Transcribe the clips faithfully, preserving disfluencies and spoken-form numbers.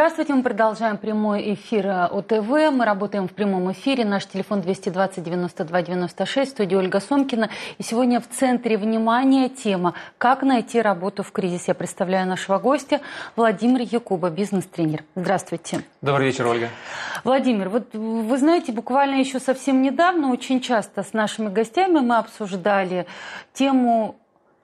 Здравствуйте, мы продолжаем прямой эфир ОТВ. Мы работаем в прямом эфире. Наш телефон двести двадцать девяносто два девяносто шесть, студия Ольга Сомкина. И сегодня в центре внимания тема «Как найти работу в кризис». Я представляю нашего гостя Владимир Якуба, бизнес-тренер. Здравствуйте. Добрый вечер, Ольга. Владимир, вот вы знаете, буквально еще совсем недавно очень часто с нашими гостями мы обсуждали тему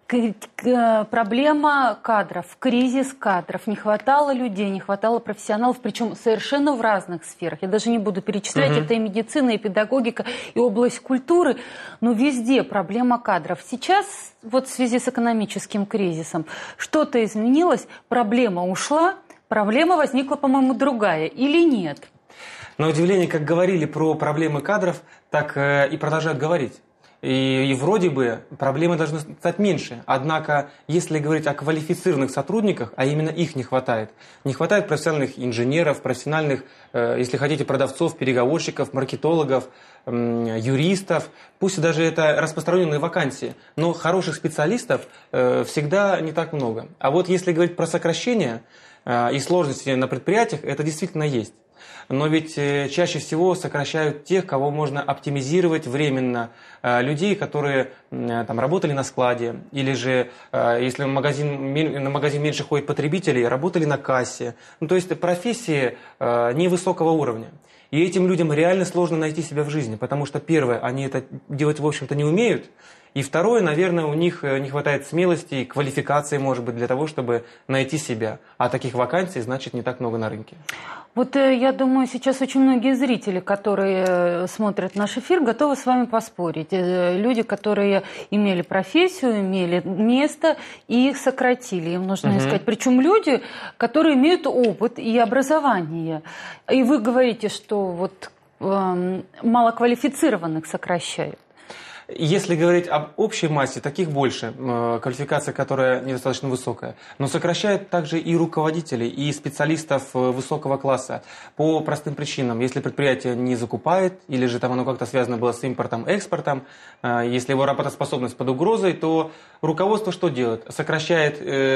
проблема кадров, кризис кадров. Не хватало людей, не хватало профессионалов, причем совершенно в разных сферах. Я даже не буду перечислять, угу. Это и медицина, и педагогика, и область культуры, но везде проблема кадров. Сейчас, вот в связи с экономическим кризисом, что-то изменилось, проблема ушла, проблема возникла, по-моему, другая, или нет? На удивление, как говорили про проблемы кадров, так и продолжают говорить. И, и вроде бы проблемы должны стать меньше. Однако, если говорить о квалифицированных сотрудниках, а именно их не хватает, не хватает профессиональных инженеров, профессиональных, э, если хотите, продавцов, переговорщиков, маркетологов, э, юристов, пусть даже это распространенные вакансии, но хороших специалистов э, всегда не так много. А вот если говорить про сокращение э, и сложности на предприятиях, это действительно есть. Но ведь чаще всего сокращают тех, кого можно оптимизировать временно. Людей, которые там работали на складе, или же, если в магазин, на магазин меньше ходит потребителей, работали на кассе. Ну, то есть профессии невысокого уровня. И этим людям реально сложно найти себя в жизни, потому что, первое, они это делать, в общем-то, не умеют. И второе, наверное, у них не хватает смелости и квалификации, может быть, для того, чтобы найти себя. А таких вакансий, значит, не так много на рынке. Вот я думаю, сейчас очень многие зрители, которые смотрят наш эфир, готовы с вами поспорить. Люди, которые имели профессию, имели место, и их сократили. Им нужно угу. искать. Причем люди, которые имеют опыт и образование. И вы говорите, что вот э, малоквалифицированных сокращают. Если говорить об общей массе, таких больше, квалификация, которая недостаточно высокая. Но сокращают также и руководителей, и специалистов высокого класса по простым причинам. Если предприятие не закупает, или же там оно как-то связано было с импортом, экспортом, если его работоспособность под угрозой, то руководство что делает? Сокращает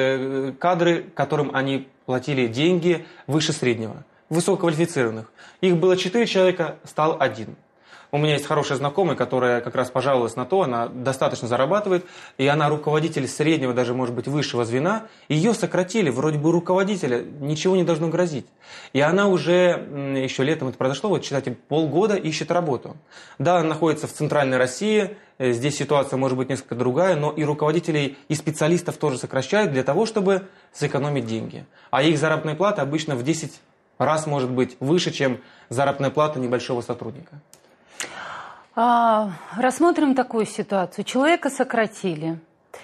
кадры, которым они платили деньги выше среднего, высококвалифицированных. Их было четыре человека, стал один. У меня есть хорошая знакомая, которая как раз пожаловалась на то, она достаточно зарабатывает, и она руководитель среднего, даже, может быть, высшего звена. Ее сократили, вроде бы руководителя, ничего не должно грозить. И она уже, еще летом это произошло, вот, считайте, полгода ищет работу. Да, она находится в центральной России, здесь ситуация может быть несколько другая, но и руководителей, и специалистов тоже сокращают для того, чтобы сэкономить деньги. А их заработная плата обычно в десять раз может быть выше, чем заработная плата небольшого сотрудника. А, рассмотрим такую ситуацию. Человека сократили.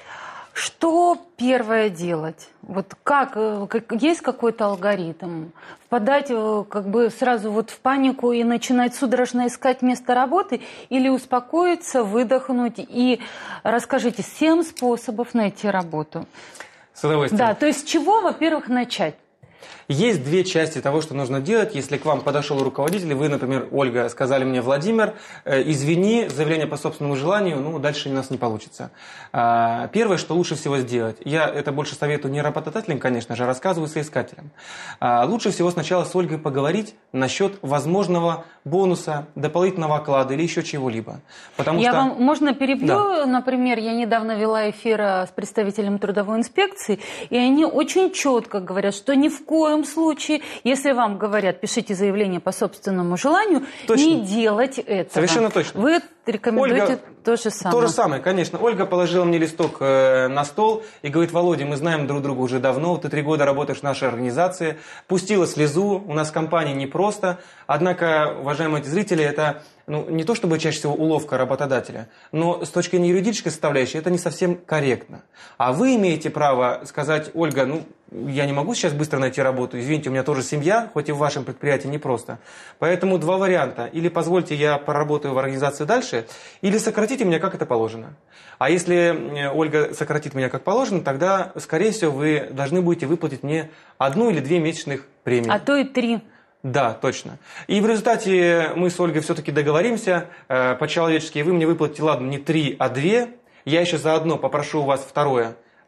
Что первое делать? Вот как, как есть какой-то алгоритм? Впадать как бы сразу вот в панику и начинать судорожно искать место работы? Или успокоиться, выдохнуть и расскажите семь способов найти работу? С удовольствием. Да, то есть с чего, во-первых, начать? Есть две части того, что нужно делать. Если к вам подошел руководитель, и вы, например, Ольга, сказали мне: Владимир, э, извини, заявление по собственному желанию, ну, дальше у нас не получится. А, первое, что лучше всего сделать, я это больше советую не работодателям, конечно же, а рассказываю соискателям. А, лучше всего сначала с Ольгой поговорить насчет возможного бонуса, дополнительного оклада или еще чего-либо. Потому я что... вам, можно перебью? Да. Например, я недавно вела эфир с представителем трудовой инспекции, и они очень четко говорят, что ни в коем случае, если вам говорят, пишите заявление по собственному желанию, точно. Не делать этого. Совершенно точно. Вы рекомендуете Ольга, то же самое. То же самое, конечно. Ольга положила мне листок э, на стол и говорит: Володя, мы знаем друг друга уже давно, ты три года работаешь в нашей организации, пустила слезу, у нас в компании непросто, однако, уважаемые зрители, это... Ну, не то чтобы чаще всего уловка работодателя, но с точки зрения юридической составляющей это не совсем корректно. А вы имеете право сказать: Ольга, ну, я не могу сейчас быстро найти работу, извините, у меня тоже семья, хоть и в вашем предприятии непросто. Поэтому два варианта. Или позвольте, я поработаю в организации дальше, или сократите меня, как это положено. А если Ольга сократит меня как положено, тогда, скорее всего, вы должны будете выплатить мне одну или две месячных премии. А то и три. Да, точно. И в результате мы с Ольгой все-таки договоримся э, по-человечески. Вы мне выплатите, ладно, не три, а две. Я еще заодно попрошу у вас второе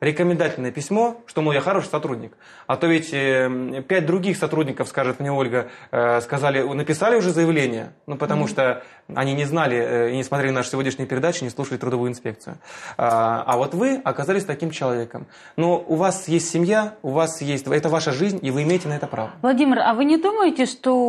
рекомендательное письмо, что, мол, я хороший сотрудник. А то ведь э, пять других сотрудников, скажет мне Ольга, э, сказали, написали уже заявление, ну, потому mm-hmm. что они не знали э, и не смотрели наши сегодняшние передачи, не слушали трудовую инспекцию. А, а вот вы оказались таким человеком. Но у вас есть семья, у вас есть, это ваша жизнь, и вы имеете на это право. Владимир, а вы не думаете,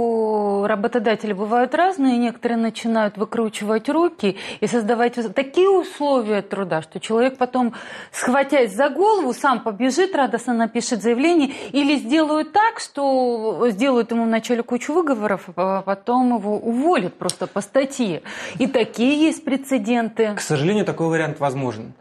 что работодатели бывают разные, некоторые начинают выкручивать руки и создавать такие условия труда, что человек потом, схватясь за голову, сам побежит, радостно напишет заявление, или сделают так, что сделают ему вначале кучу выговоров, а потом его уволят просто по статье. И такие есть прецеденты. К сожалению, такой вариант возможен.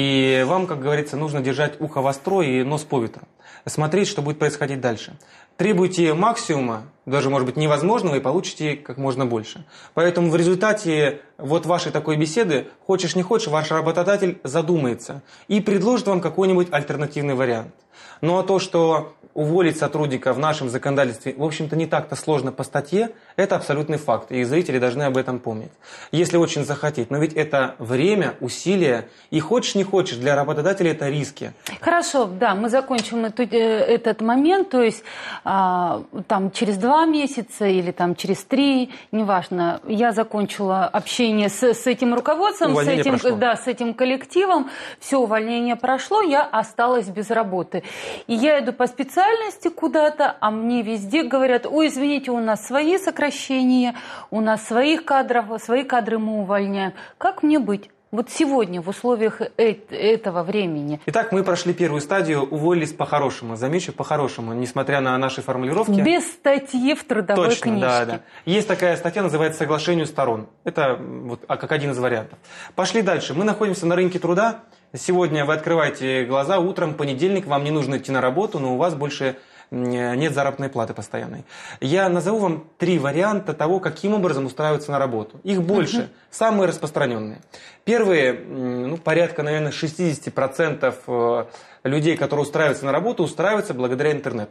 И вам, как говорится, нужно держать ухо востро и нос по ветру. Смотреть, что будет происходить дальше. Требуйте максимума, даже, может быть, невозможного, и получите как можно больше. Поэтому в результате вот вашей такой беседы, хочешь не хочешь, ваш работодатель задумается и предложит вам какой-нибудь альтернативный вариант. Ну а то, что уволить сотрудника в нашем законодательстве, в общем-то, не так-то сложно по статье, это абсолютный факт, и зрители должны об этом помнить. Если очень захотеть, но ведь это время, усилия, и хочешь не хочешь, для работодателя это риски. Хорошо, да, мы закончим эту, этот момент, то есть а, там через два месяца или там через три, неважно, я закончила общение с, с этим руководством, с этим, да, с этим коллективом, все, увольнение прошло, я осталась без работы. И я иду по специальности куда-то, а мне везде говорят, ой, извините, у нас свои сокращения, у нас своих кадров, свои кадры мы увольняем. Как мне быть? Вот сегодня, в условиях этого времени. Итак, мы прошли первую стадию, уволились по-хорошему. Замечу, по-хорошему, несмотря на наши формулировки. Без статьи в трудовой Точно, книжке. Да, да. Есть такая статья, называется «Соглашению сторон». Это вот, как один из вариантов. Пошли дальше. Мы находимся на рынке труда. Сегодня вы открываете глаза, утром, понедельник, вам не нужно идти на работу, но у вас больше нет заработной платы постоянной. Я назову вам три варианта того, каким образом устраиваться на работу. Их больше, uh-huh. самые распространенные. Первые, ну, порядка, наверное, шестьдесят процентов людей, которые устраиваются на работу, устраиваются благодаря интернету.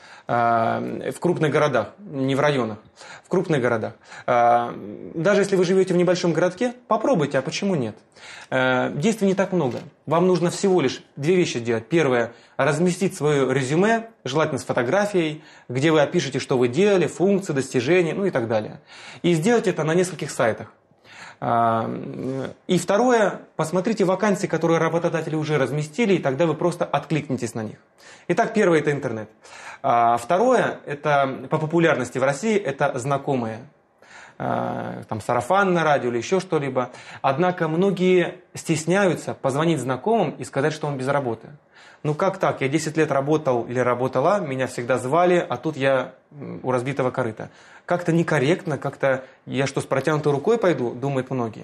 В крупных городах, не в районах, в крупных городах. Даже если вы живете в небольшом городке, попробуйте, а почему нет? Действий не так много. Вам нужно всего лишь две вещи делать. Первое – разместить свое резюме, желательно с фотографией, где вы опишете, что вы делали, функции, достижения, ну и так далее. И сделать это на нескольких сайтах. И второе, посмотрите вакансии, которые работодатели уже разместили, и тогда вы просто откликнитесь на них. Итак, первое – это интернет. А второе, это по популярности в России, это знакомые. Там сарафан на радио или еще что-либо. Однако многие стесняются позвонить знакомым и сказать, что он без работы. Ну как так? Я десять лет работал или работала, меня всегда звали, а тут я у разбитого корыта. Как-то некорректно, как-то я что, с протянутой рукой пойду, думают многие.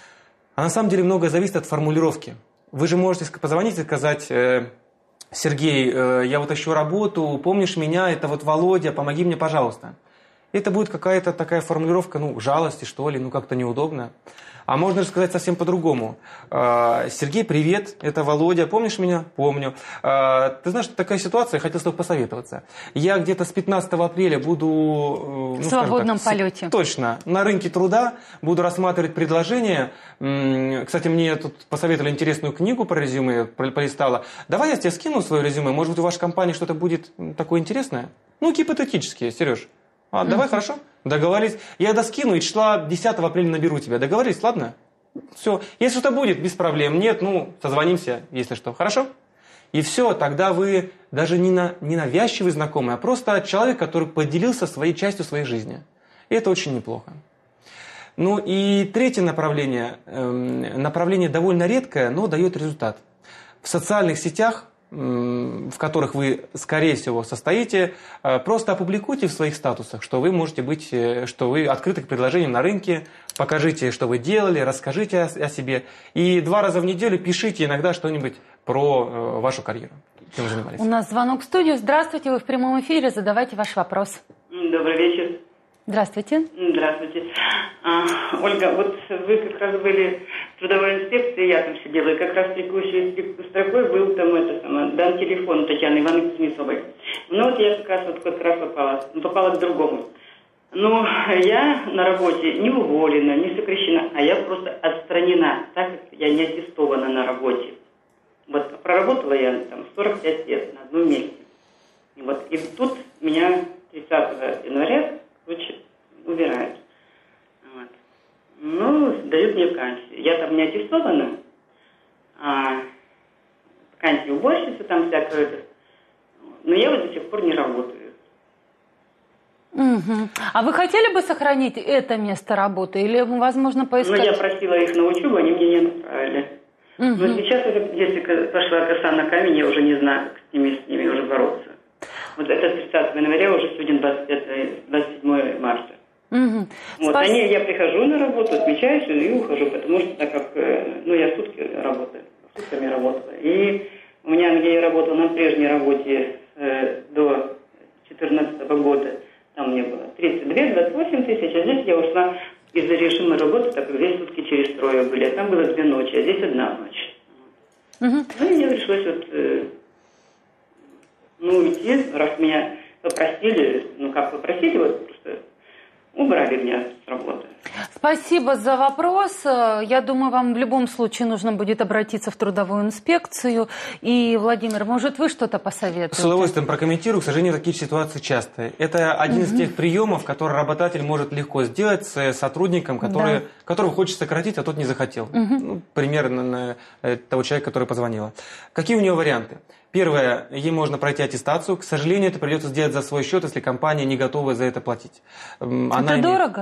А на самом деле многое зависит от формулировки. Вы же можете позвонить и сказать: Сергей, я вот ищу работу, помнишь меня, это вот Володя, помоги мне, пожалуйста. Это будет какая-то такая формулировка, ну, жалости, что ли, ну, как-то неудобно. А можно же сказать совсем по-другому. Сергей, привет, это Володя, помнишь меня? Помню. Ты знаешь, такая ситуация, я хотел с тобой посоветоваться. Я где-то с пятнадцатого апреля буду... В ну, свободном так, полете. Точно. На рынке труда буду рассматривать предложения. Кстати, мне тут посоветовали интересную книгу про резюме, полистала. Давай я тебе скину свое резюме, может быть, у вашей компании что-то будет такое интересное? Ну, гипотетически, Сереж. А, давай, mm-hmm. хорошо? Договорились. Я доскину и числа десятого апреля наберу тебя. Договорились, ладно? Все. Если что-то будет, без проблем. Нет, ну, созвонимся, если что. Хорошо? И все, тогда вы даже не, на, не навязчивый знакомый, а просто человек, который поделился своей частью своей жизни. И это очень неплохо. Ну и третье направление. Эм, направление довольно редкое, но дает результат. В социальных сетях, в которых вы, скорее всего, состоите, просто опубликуйте в своих статусах, что вы можете быть, что вы открыты к предложениям на рынке, покажите, что вы делали, расскажите о себе. И два раза в неделю пишите иногда что-нибудь про вашу карьеру. Чем вы занимались. У нас звонок в студию. Здравствуйте, вы в прямом эфире, задавайте ваш вопрос. Добрый вечер. Здравствуйте. Здравствуйте. А, Ольга, вот вы как раз были в трудовой инспекции, я там сидела, и как раз текущей строкой был там это самое, дан телефон Татьяны Ивановны Кузнецовой. Ну вот я как раз вот как раз попала, попала к другому. Ну, я на работе не уволена, не сокращена, а я просто отстранена, так как я не аттестована на работе. Вот проработала я там сорок пять лет на одном месте. И, вот, и тут меня тридцатого января короче, убирают. Вот. Ну, дают мне вакансию. Я там не аттестована, а вакансия уборщицы там всякое. Но я вот до сих пор не работаю. Угу. А вы хотели бы сохранить это место работы или, возможно, поискать? Ну, я просила их на учебу, они мне не направили. Угу. Но сейчас, если пошла коса на камень, я уже не знаю, как с ними, с ними уже бороться. Вот это тридцатого января, уже сегодня двадцать седьмое марта. Угу. Вот, Спас... они, я прихожу на работу, отмечаюсь и ухожу, потому что, так как, ну, я сутки работаю, сутками работала. И у меня, где я работала на прежней работе э, до две тысячи четырнадцатого года, там мне было тридцать две - двадцать восемь тысяч, а здесь я ушла из-за режима работы, так как здесь сутки через трое были, а там было две ночи, а здесь одна ночь. Угу. Ну, и мне пришлось вот, э, ну, уйти, раз меня попросили, ну, как попросили, вот просто убрали меня с работы. Спасибо за вопрос. Я думаю, вам в любом случае нужно будет обратиться в трудовую инспекцию. И, Владимир, может, вы что-то посоветуете? С удовольствием прокомментирую. К сожалению, такие ситуации частые. Это один угу. из тех приемов, который работодатель может легко сделать с сотрудником, который, да. которого хочет сократить, а тот не захотел. Угу. Ну, примерно того человека, который позвонила. Какие у него варианты? Первое, ей можно пройти аттестацию. К сожалению, это придется сделать за свой счет, если компания не готова за это платить. Она это имеет... дорого?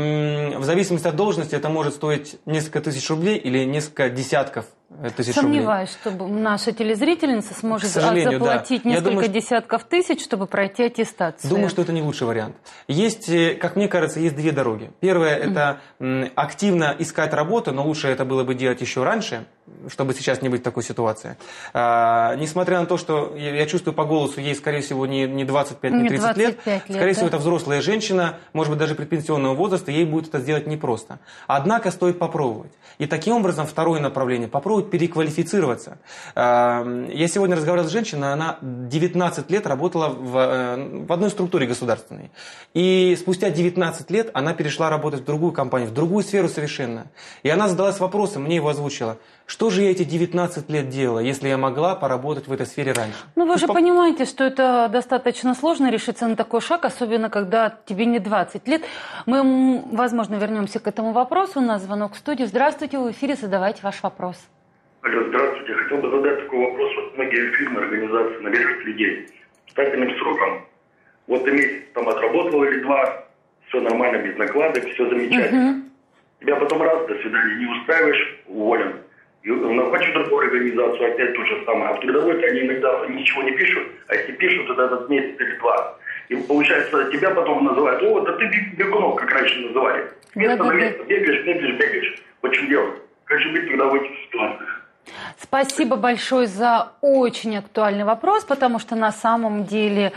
В зависимости от должности это может стоить несколько тысяч рублей или несколько десятков тысяч рублей. Сомневаюсь, чтобы наша телезрительница сможет заплатить да. несколько думаю, десятков тысяч, чтобы пройти аттестацию. Думаю, что это не лучший вариант. Есть, как мне кажется, есть две дороги. Первая – это активно искать работу, но лучше это было бы делать еще раньше, чтобы сейчас не быть в такой ситуации. А, несмотря на то, что я, я чувствую по голосу, ей, скорее всего, не, не двадцать пять, не тридцать лет, лет, скорее да? всего, это взрослая женщина, может быть, даже предпенсионного возраста, ей будет это сделать непросто. Однако стоит попробовать. И таким образом, второе направление – попробовать переквалифицироваться. А, я сегодня разговаривал с женщиной, она девятнадцать лет работала в, в одной структуре государственной. И спустя девятнадцать лет она перешла работать в другую компанию, в другую сферу совершенно. И она задалась вопросом, мне его озвучила. Что же я эти девятнадцать лет делала, если я могла поработать в этой сфере раньше? Ну, вы ну, же по... понимаете, что это достаточно сложно решиться на такой шаг, особенно когда тебе не двадцать лет. Мы, возможно, вернемся к этому вопросу. У нас звонок в студию. Здравствуйте, в эфире, задавайте ваш вопрос. Алло, здравствуйте. Хотел бы задать такой вопрос. Вот многие фирмы, организации набирают людей с тайным сроком. Вот ты месяц там отработал или два, все нормально, без накладок, все замечательно. Угу. Тебя потом раз, до свидания, не устраиваешь, уволен. И хочу другую организацию, опять то же самое. А в трудовой они иногда ничего не пишут, а если пишут, то этот месяц или два. И получается, тебя потом называют, о, да ты бегунок, как раньше называли. Место на место бегаешь, бегаешь, бегаешь. Вот в чем дело? Как же быть тогда в этих ситуациях? Спасибо большое за очень актуальный вопрос, потому что на самом деле...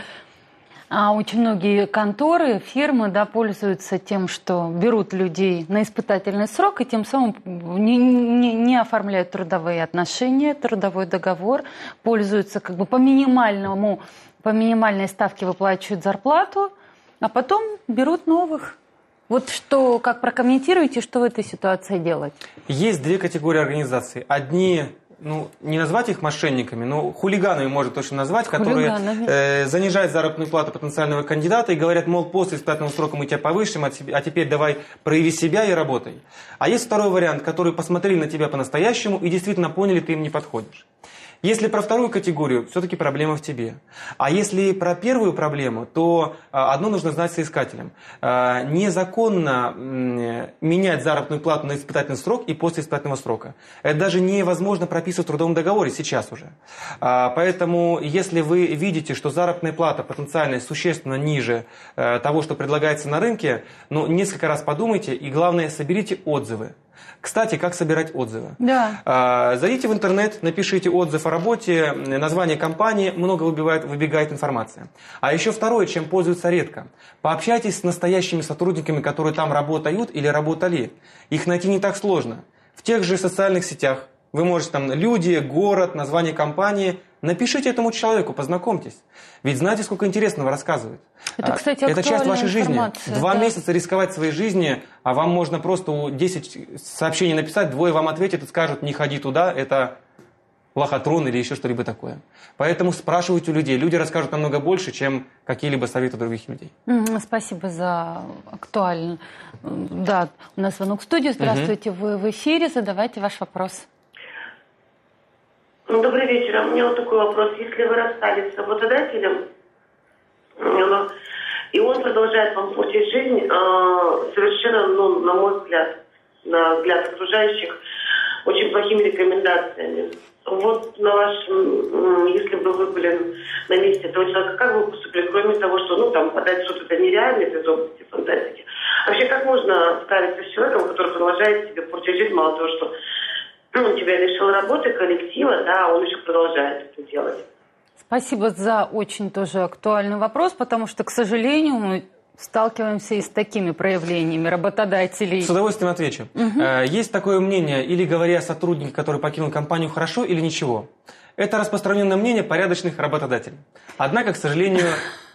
А очень многие конторы, фирмы да, пользуются тем, что берут людей на испытательный срок и тем самым не, не, не оформляют трудовые отношения, трудовой договор, пользуются как бы по минимальному, по минимальной ставке выплачивают зарплату, а потом берут новых. Вот что, как прокомментируете, что в этой ситуации делать? Есть две категории организаций. Одни... Ну, не назвать их мошенниками, но хулиганами можно точно назвать, которые э, занижают заработную плату потенциального кандидата и говорят, мол, после испытательного срока мы тебя повысим, а теперь давай прояви себя и работай. А есть второй вариант, которые посмотрели на тебя по-настоящему и действительно поняли, ты им не подходишь. Если про вторую категорию, все-таки проблема в тебе. А если про первую проблему, то одно нужно знать соискателям. Незаконно менять заработную плату на испытательный срок и после испытательного срока. Это даже невозможно прописывать в трудовом договоре сейчас уже. Поэтому, если вы видите, что заработная плата потенциально существенно ниже того, что предлагается на рынке, ну, несколько раз подумайте и, главное, соберите отзывы. Кстати, как собирать отзывы? Да. Зайдите в интернет, напишите отзыв о работе, название компании, много выбивает, выбегает информация. А еще второе, чем пользуются редко. Пообщайтесь с настоящими сотрудниками, которые там работают или работали. Их найти не так сложно. В тех же социальных сетях вы можете там люди, город, название компании. Напишите этому человеку, познакомьтесь. Ведь знаете, сколько интересного рассказывают. Это, кстати, это часть вашей жизни. Два да. месяца рисковать своей жизнью, а вам можно просто десять сообщений написать, двое вам ответят и скажут, не ходи туда, это лохотрон или еще что-либо такое. Поэтому спрашивайте у людей. Люди расскажут намного больше, чем какие-либо советы других людей. Спасибо за актуально. Да, у нас звонок в студию. Здравствуйте, угу. Вы в эфире. Задавайте ваш вопрос. Добрый вечер. У меня вот такой вопрос. Если вы расстались с работодателем, и он продолжает вам портить жизнь, совершенно, ну, на мой взгляд, на взгляд окружающих, очень плохими рекомендациями. Вот на вашем, если бы вы были на месте этого человека, как вы поступили, кроме того, что, ну, там, подать что-то это нереально из области фантастики. Вообще, как можно справиться с человеком, который продолжает тебе портить жизнь, мало того, что ну, он тебя лишил работы, коллектива, да, а он еще продолжает это делать. Спасибо за очень тоже актуальный вопрос, потому что, к сожалению, мы сталкиваемся и с такими проявлениями работодателей. С удовольствием отвечу. Угу. Есть такое мнение, или говоря о сотруднике, который покинул компанию, хорошо или ничего. Это распространенное мнение порядочных работодателей. Однако, к сожалению,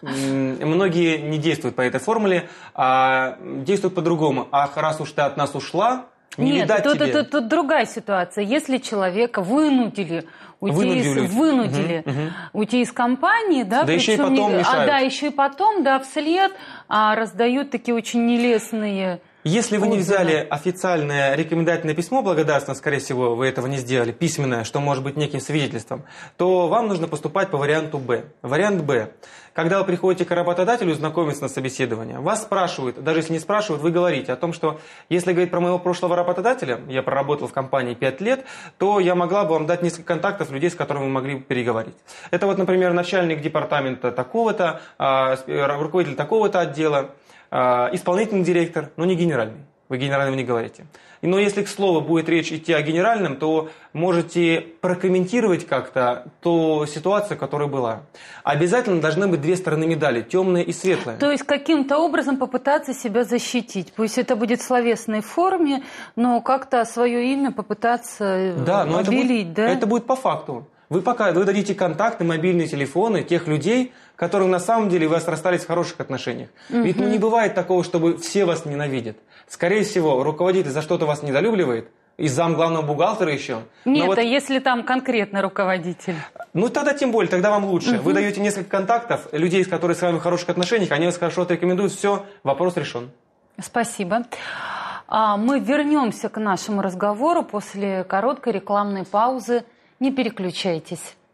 многие не действуют по этой формуле, а действуют по-другому. Ах, раз уж ты от нас ушла, не Нет, видать тут, тебе. Тут, тут, тут другая ситуация. Если человека вынудили уйти, вынудили, из, вынудили угу, угу. уйти из компании, да, да еще и потом не, мешают. А, да, еще и потом, да, вслед а, раздают такие очень нелестные. Если вы не взяли официальное рекомендательное письмо благодарственно, скорее всего, вы этого не сделали, письменное, что может быть неким свидетельством, то вам нужно поступать по варианту Б. Вариант Б. Когда вы приходите к работодателю знакомиться на собеседование, вас спрашивают, даже если не спрашивают, вы говорите о том, что если говорить про моего прошлого работодателя, я проработал в компании пять лет, то я могла бы вам дать несколько контактов людей, с которыми вы могли бы переговорить. Это вот, например, начальник департамента такого-то, руководитель такого-то отдела, исполнительный директор, но не генеральный. Вы генерального не говорите. Но если, к слову, будет речь идти о генеральном, то можете прокомментировать как-то ту ситуацию, которая была. Обязательно должны быть две стороны медали, темная и светлая. То есть каким-то образом попытаться себя защитить. Пусть это будет в словесной форме, но как-то свое имя попытаться да, но обелить. Это будет, да? это будет по факту. Вы пока вы дадите контакты, мобильные телефоны тех людей, которые на самом деле вы расстались в хороших отношениях. Угу. Ведь ну, не бывает такого, чтобы все вас ненавидят. Скорее всего, руководитель за что-то вас недолюбливает, и зам главного бухгалтера еще. Нет, вот, а если там конкретно руководитель? Ну тогда тем более, тогда вам лучше. Угу. Вы даете несколько контактов, людей, с которыми с вами в хороших отношениях, они вас хорошо отрекомендуют, все, вопрос решен. Спасибо. Мы вернемся к нашему разговору после короткой рекламной паузы. Не переключайтесь.